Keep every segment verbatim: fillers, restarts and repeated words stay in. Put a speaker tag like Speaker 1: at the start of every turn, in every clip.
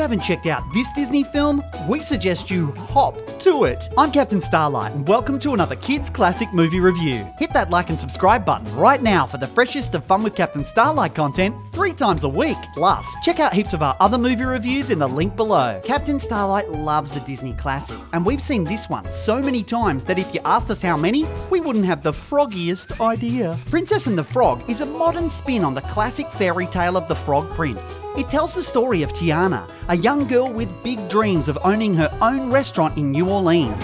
Speaker 1: haven't checked out this Disney film, we suggest you hop to it. I'm Captain Starlight and welcome to another Kids Classic Movie Review. Hit that like and subscribe button right now for the freshest of Fun with Captain Starlight content three times a week. Plus, check out heaps of our other movie reviews in the link below. Captain Starlight loves a Disney classic, and we've seen this one so many times that if you asked us how many, we wouldn't have the froggiest idea. Princess and the Frog is a modern spin on the classic fairy tale of the Frog Prince. It tells the story of Tiana, a young girl with big dreams of owning her own restaurant in New Orleans.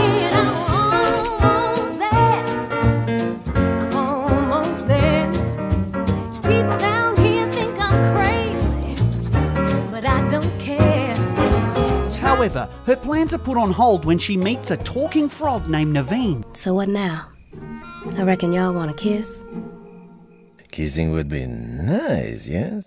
Speaker 1: However, her plans are put on hold when she meets a talking frog named Naveen.
Speaker 2: So what now? I reckon y'all want to kiss?
Speaker 3: Kissing would be nice, yes?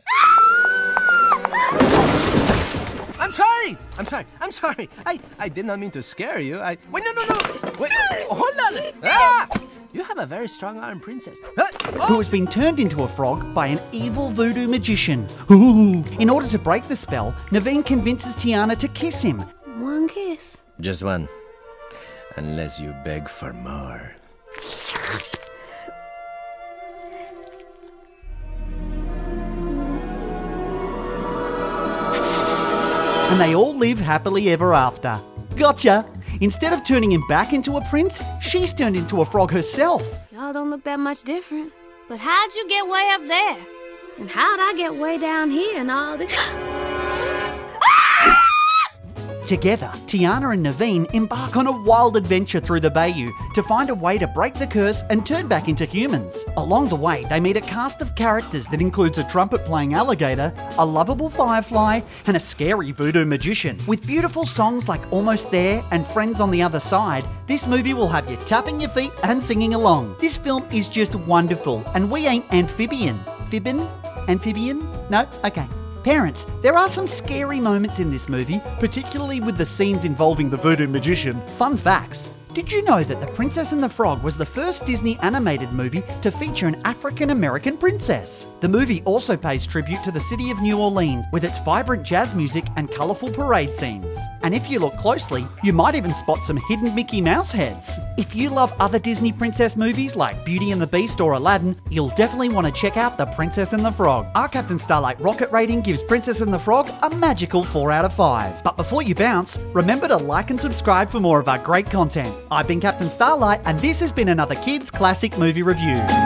Speaker 4: I'm sorry! I'm sorry, I'm sorry. I, I did not mean to scare you. I... Wait, no, no, no! Wait, hold on! Ah! You have a very strong arm, princess. Ah! Oh!
Speaker 1: Who has been turned into a frog by an evil voodoo magician. Ooh. In order to break the spell, Naveen convinces Tiana to kiss him.
Speaker 2: One kiss.
Speaker 3: Just one. Unless you beg for more.
Speaker 1: And they all live happily ever after. Gotcha! Instead of turning him back into a prince, she's turned into a frog herself.
Speaker 2: Y'all don't look that much different. But how'd you get way up there? And how'd I get way down here and all this?
Speaker 1: Together, Tiana and Naveen embark on a wild adventure through the bayou to find a way to break the curse and turn back into humans. Along the way, they meet a cast of characters that includes a trumpet-playing alligator, a lovable firefly, and a scary voodoo magician. With beautiful songs like Almost There and Friends on the Other Side, this movie will have you tapping your feet and singing along. This film is just wonderful, and we ain't amphibian. Fibbin? Amphibian? No? Okay. Parents, there are some scary moments in this movie, particularly with the scenes involving the voodoo magician. Fun facts. Did you know that The Princess and the Frog was the first Disney animated movie to feature an African-American princess? The movie also pays tribute to the city of New Orleans with its vibrant jazz music and colourful parade scenes. And if you look closely, you might even spot some hidden Mickey Mouse heads. If you love other Disney princess movies like Beauty and the Beast or Aladdin, you'll definitely want to check out The Princess and the Frog. Our Captain Starlight rocket rating gives Princess and the Frog a magical four out of five. But before you bounce, remember to like and subscribe for more of our great content. I've been Captain Starlight, and this has been another Kids Classic Movie Review.